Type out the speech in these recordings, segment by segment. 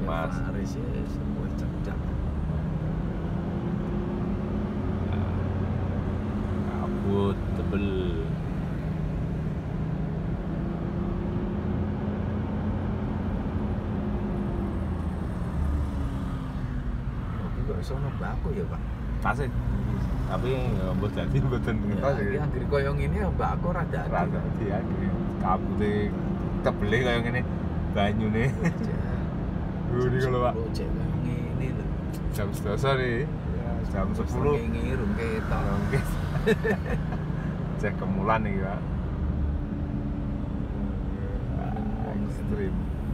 Mas. Faris ya semua cecak. Kabut tebel. Oke kok sono mbakku ya, Pak. Tasik. Tapi mbok dadi mboten ngertos Iki iki. anggere koyo ngene ya mbakku ora dadi. Rada dia kabute tebele kaya ngene banyune. Ini kalau Pak Cek ngene lho. jam 11 nih. Ya, jam 10 ngirung ketok. Oke. Cek kemulan nih Pak. Ekstrim.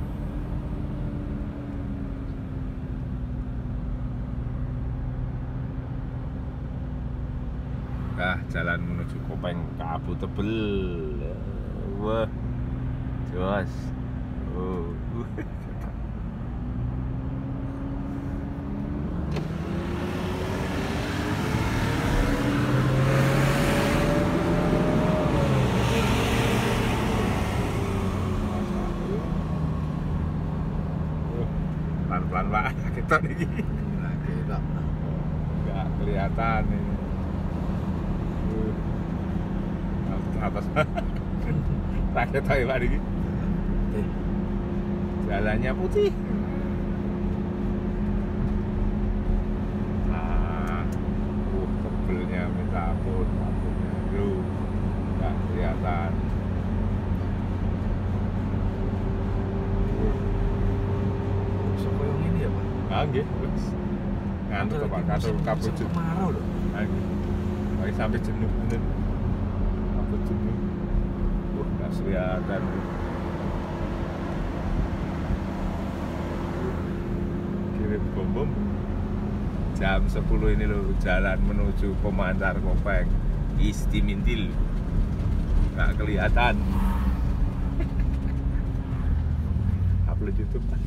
Nah, jalan menuju Kopeng kabut tebel. Wah. Jos. Oh. Pelan-pelan Pak, kita nih. Nah, ketok. Nggak kelihatan ini. Atas rakyat tahu Pak ini. Jalannya putih. Nah, tebelnya minta ampun, kabutnya dulu nggak kelihatan. So koyo ngene ya, Pak. Nah, nggih, wis. Ngantuk Pak, kabut kabut musim kemarau lho. Lagi sampai jenuh bener. Kabut jenuh. Nggak kelihatan. Kirim bom jam 10 ini loh, jalan menuju Pemancar Kopeng Istimintil nggak kelihatan. Upload YouTube kan.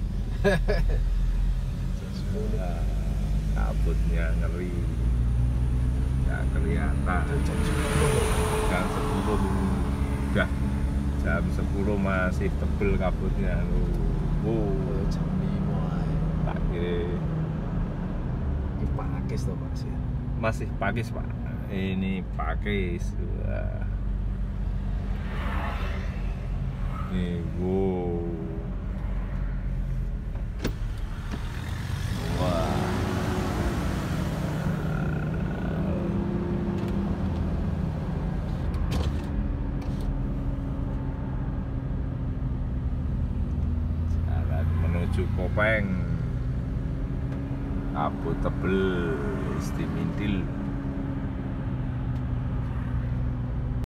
Kabutnya ngeri nggak kelihatan. Jam 10 udah jam 10 masih tebel kabutnya loh. Koyo jam 5 ae. Tak kira Iki pakis to, Pak sih. masih pakis Pak, ini pakis. Wah. Nih, wow. Wah. Jalan menuju Kopeng kabut tebel Istimintil.